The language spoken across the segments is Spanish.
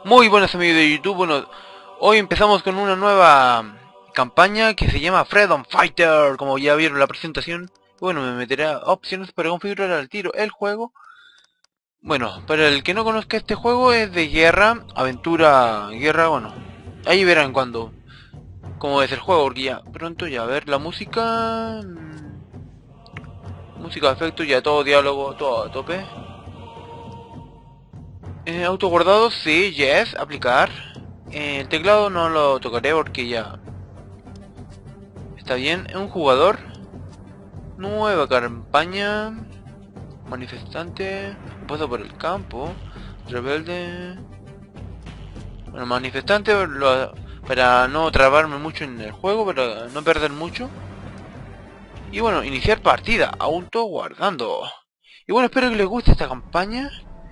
Muy buenas amigos de YouTube. Bueno, hoy empezamos con una nueva campaña que se llama Freedom Fighter, como ya vieron la presentación. Bueno, me meteré a opciones para configurar al tiro el juego. Bueno, para el que no conozca, este juego es de guerra, aventura, guerra, bueno. Ahí verán cómo es el juego, porque ya pronto ya a ver la música. Música de efectos, ya todo diálogo, todo a tope. Auto guardado, sí, yes, aplicar. El teclado no lo tocaré porque ya está bien. Un jugador, nueva campaña, manifestante, paso por el campo, rebelde. Bueno, manifestante para no trabarme mucho en el juego, para no perder mucho. Y bueno, iniciar partida, auto guardando. Y bueno, espero que les guste esta campaña.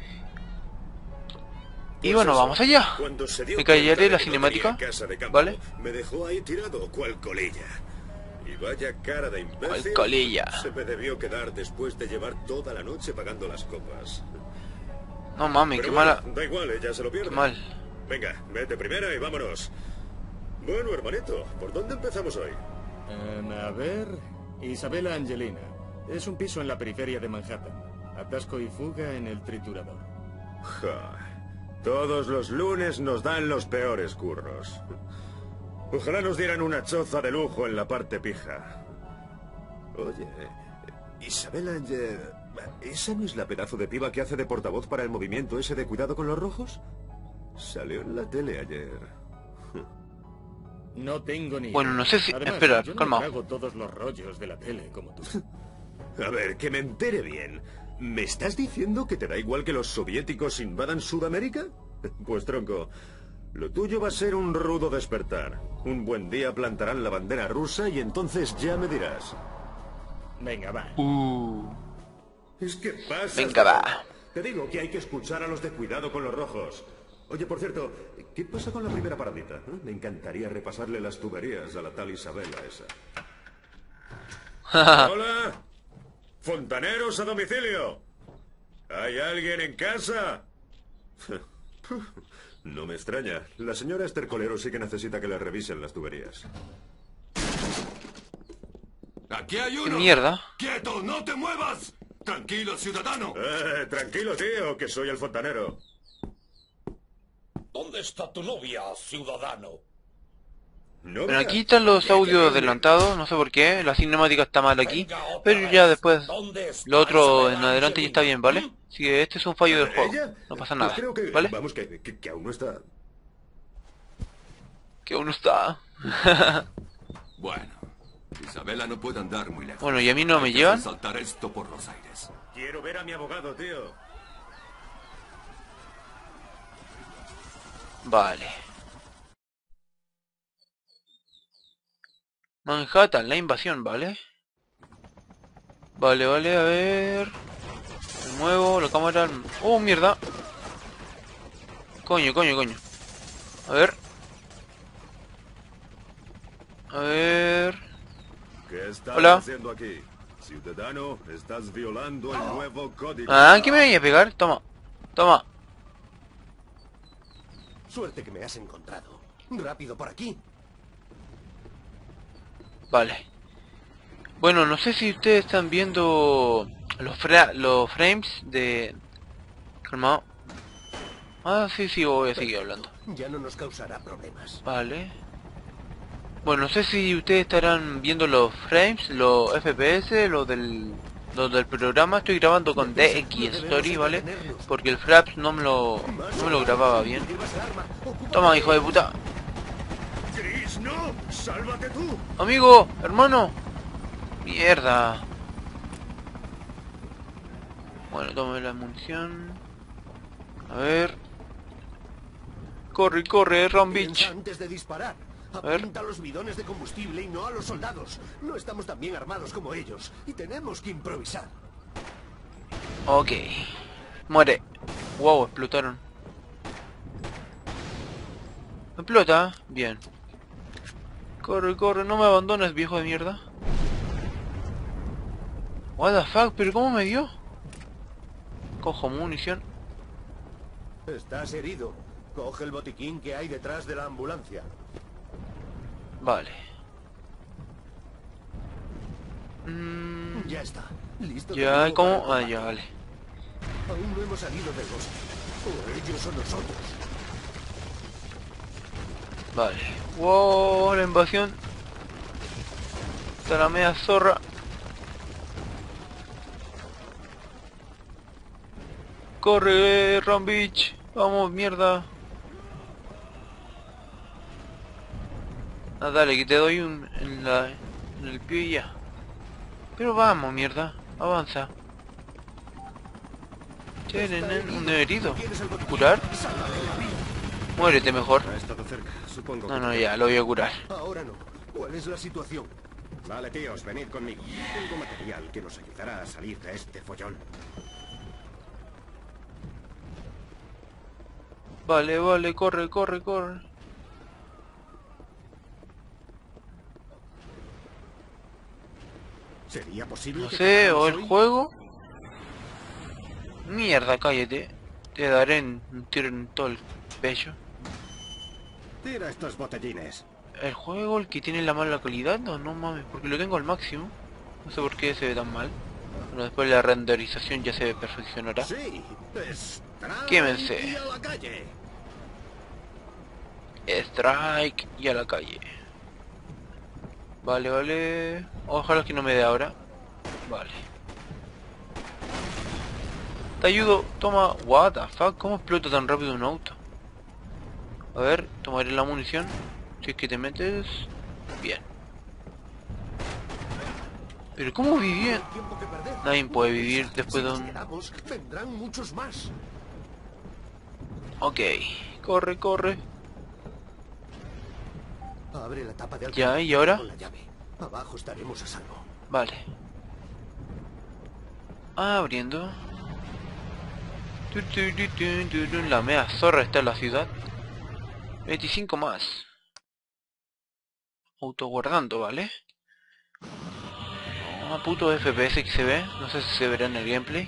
Y Pues bueno, eso, vamos allá. cuando se dio Me cuenta callaré de la que no cinemática, tenía casa de campo, ¿vale? me dejó ahí tirado, cual colilla. Y vaya cara de imbécil Cual colilla. se me debió quedar después de llevar toda la noche pagando las copas. No mames, Pero qué bueno, mala. da igual, ella se lo pierde. Qué mal. Venga, vete primera y vámonos. Bueno, hermanito, ¿por dónde empezamos hoy? A ver... Isabella Angelina. Es un piso en la periferia de Manhattan. Atasco y fuga en el triturador. Ja, todos los lunes nos dan los peores curros. Ojalá nos dieran una choza de lujo en la parte pija. Oye, Isabella Angel... ¿Esa no es la pedazo de piba que hace de portavoz para el movimiento ese de cuidado con los rojos? Salió en la tele ayer. No tengo ni... Bueno, no sé si... Además, Espera, yo no calma. trago todos los rollos de la tele como tú. A ver, que me entere bien. ¿Me estás diciendo que te da igual que los soviéticos invadan Sudamérica? Pues tronco, lo tuyo va a ser un rudo despertar. Un buen día plantarán la bandera rusa y entonces ya me dirás. Venga, va. Es que pasa. Venga, va. Te digo que hay que escuchar a los de cuidado con los rojos. Oye, por cierto, ¿qué pasa con la primera paradita? Me encantaría repasarle las tuberías a la tal Isabela esa. ¡Hola! ¡Fontaneros a domicilio! ¿Hay alguien en casa? No me extraña. La señora Estercolero sí que necesita que le revisen las tuberías. ¡Aquí hay ¿Qué uno! mierda? ¡Quieto! ¡No te muevas! ¡Tranquilo, ciudadano! Tranquilo, tío, que soy el fontanero. ¿Dónde está tu novia, ciudadano? ¿Novia? Bueno, aquí están los audios adelantados, no sé por qué, la cinemática está mal aquí, pero ya después, lo otro en adelante ya está bien, ¿vale? Así que este es un fallo del juego, ¿Ella? no pasa Pues nada, creo que, ¿vale? Vamos, que aún no está... Que uno está... Bueno, Isabela no puede andar muy lejos. Bueno, ¿y a mí no me Hay que llevan? saltar esto por los aires. Quiero ver a mi abogado, tío. Vale. Manhattan, la invasión, ¿vale? Vale, a ver... Me muevo, la cámara... ¡Oh, mierda! Coño. A ver... ¿Qué estás Hola. haciendo aquí? Ciudadano, estás violando el nuevo código. Ah, ¿qué me voy a pegar? Toma. Suerte que me has encontrado. Rápido por aquí. Vale. Bueno, no sé si ustedes están viendo los frames de... Calmado. Ah, sí, voy a seguir hablando. Ya no nos causará problemas. Vale. Bueno, no sé si ustedes estarán viendo los frames, los FPS, los del programa. Estoy grabando con DX Story, ¿vale? Porque el Fraps no me lo grababa bien. Toma, hijo de puta. Chris, no, sálvate tú. Amigo, hermano. Mierda. Bueno, tome la munición. A ver. Corre, Piensa Rambich. antes de disparar. ver. Apunta a los bidones de combustible y no a los soldados. No estamos tan bien armados como ellos y tenemos que improvisar. Ok. Muere. Wow, explotaron. Explota. Bien. Corre, no me abandones, viejo de mierda. What the fuck, pero ¿cómo me dio? Cojo munición. Estás herido. Coge el botiquín que hay detrás de la ambulancia. Vale. Ya está. Listo. de Ya, nuevo ¿cómo? para el Ah, combate. ya, vale. Aún no hemos salido del bosque. O ellos o nosotros. Vale. Wow, la invasión. Está la media zorra. Corre, Rambich. Vamos, mierda. Ah, dale, que te doy un en el pie y ya. Pero vamos, mierda. Avanza. Un herido. ¿Curar? Muérete mejor. Ha estado cerca, supongo. No, no, ya, lo voy a curar. Ahora no. ¿Cuál es la situación? Vale, tíos, venid conmigo. Tengo material que nos ayudará a salir de este follón. Vale, vale, corre, corre, corre. ¿Sería posible No que sé, o acabáramos el hoy? juego. Mierda, cállate. Te daré un tiro en todo el pecho. Tira estos botellines. ¿El juego, el que tiene la mala calidad? No, no mames, porque lo tengo al máximo. No sé por qué se ve tan mal. Bueno, después la renderización ya se perfeccionará. Sí, strike Quémense. y a la calle. Strike y a la calle. Vale, vale. Ojalá que no me dé ahora. Vale. Te ayudo. Toma. What the fuck. ¿Cómo explota tan rápido un auto? A ver, tomaré la munición. Si es que te metes. Bien. Pero ¿cómo vivía? Tiempo que perder. Nadie puede vivir Si después de nos un... quedamos, vendrán muchos más. Ok. Corre, corre. Abre la tapa de Ya, ¿y ahora? con la llave. Abajo estaremos a salvo. Vale. Abriendo. La mea zorra está en la ciudad. 25 más. Autoguardando, ¿vale? Ah, puto FPS que se ve. No sé si se verá en el gameplay.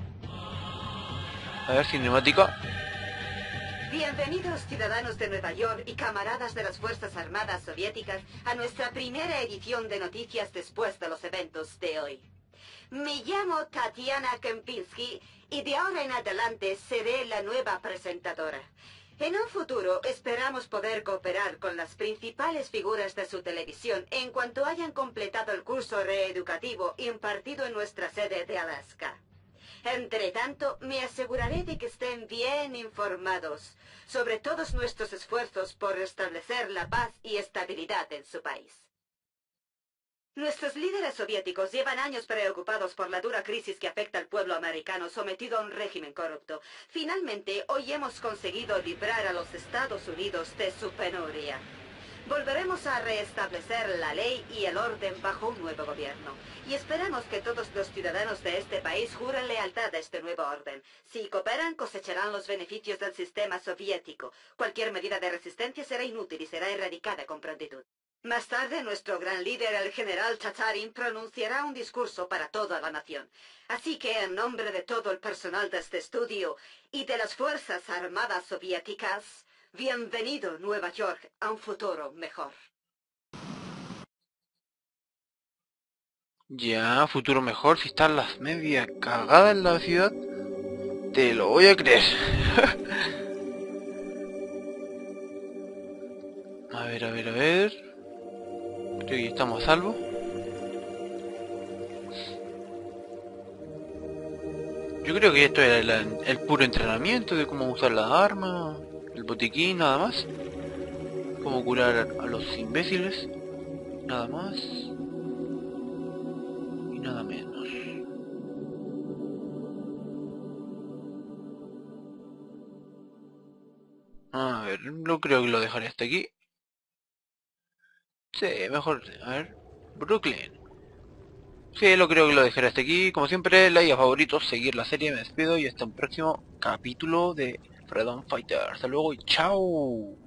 A ver, cinemática. Bienvenidos ciudadanos de Nueva York y camaradas de las Fuerzas Armadas Soviéticas a nuestra primera edición de noticias después de los eventos de hoy. Me llamo Tatiana Kempinski y de ahora en adelante seré la nueva presentadora. En un futuro esperamos poder cooperar con las principales figuras de su televisión en cuanto hayan completado el curso reeducativo impartido en nuestra sede de Alaska. Entre tanto, me aseguraré de que estén bien informados sobre todos nuestros esfuerzos por restablecer la paz y estabilidad en su país. Nuestros líderes soviéticos llevan años preocupados por la dura crisis que afecta al pueblo americano sometido a un régimen corrupto. Finalmente, hoy hemos conseguido librar a los Estados Unidos de su penuria. Volveremos a restablecer la ley y el orden bajo un nuevo gobierno. Y esperamos que todos los ciudadanos de este país juren lealtad a este nuevo orden. Si cooperan, cosecharán los beneficios del sistema soviético. Cualquier medida de resistencia será inútil y será erradicada con prontitud. Más tarde, nuestro gran líder, el general Tatarin, pronunciará un discurso para toda la nación. Así que, en nombre de todo el personal de este estudio y de las Fuerzas Armadas Soviéticas, bienvenido, Nueva York, a un futuro mejor. Ya, futuro mejor. Si están las medias cagadas en la ciudad, te lo voy a creer. A ver, a ver, a ver. Creo que estamos a salvo. Yo creo que esto era el puro entrenamiento de cómo usar las armas, el botiquín, nada más. Cómo curar a los imbéciles, nada más. Y nada menos. A ver, no creo que lo dejaré hasta aquí. Sí, mejor, a ver. Brooklyn. Sí, lo creo que lo dejaré hasta aquí. Como siempre, like a favoritos, seguir la serie, me despido y hasta un próximo capítulo de Freedom Fighter. Hasta luego y chao.